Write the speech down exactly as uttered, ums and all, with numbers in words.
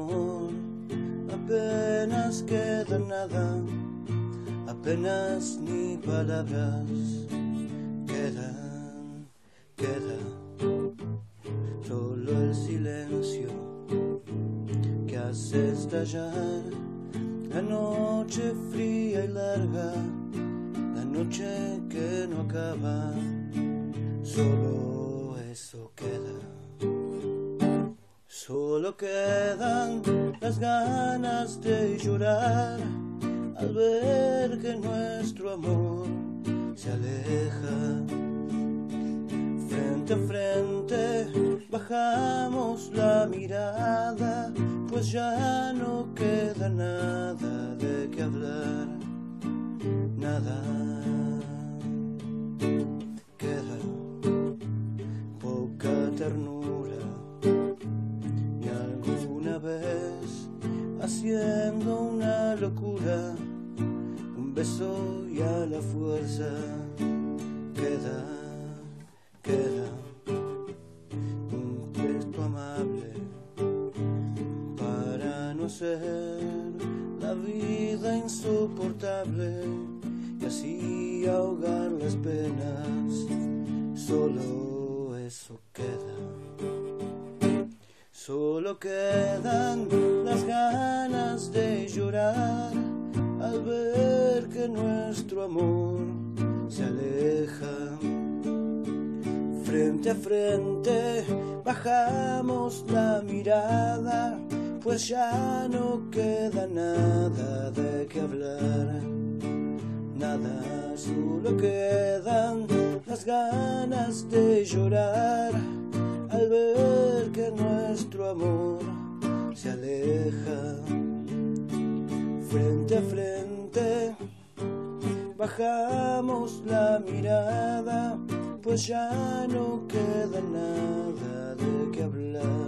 amor, apenas queda nada, apenas ni palabras quedan, queda solo el silencio que hace estallar la noche fría y larga, la noche que no acaba, solo eso queda. Solo quedan las ganas de llorar al ver que nuestro amor se aleja. Frente a frente bajamos la mirada, pues ya no queda nada de qué hablar, nada. Queda poca ternura y alguna vez haciendo una locura, un beso y a la fuerza queda, queda un gesto amable para no ser la vida insoportable y así ahogar las penas, solo eso queda. Solo quedan las ganas de llorar al ver que nuestro amor se aleja. Frente a frente bajamos la mirada, pues ya no queda nada de qué hablar, nada. Solo quedan las ganas de llorar al ver que nuestro amor se aleja. Frente a frente bajamos la mirada, pues ya no queda nada de qué hablar.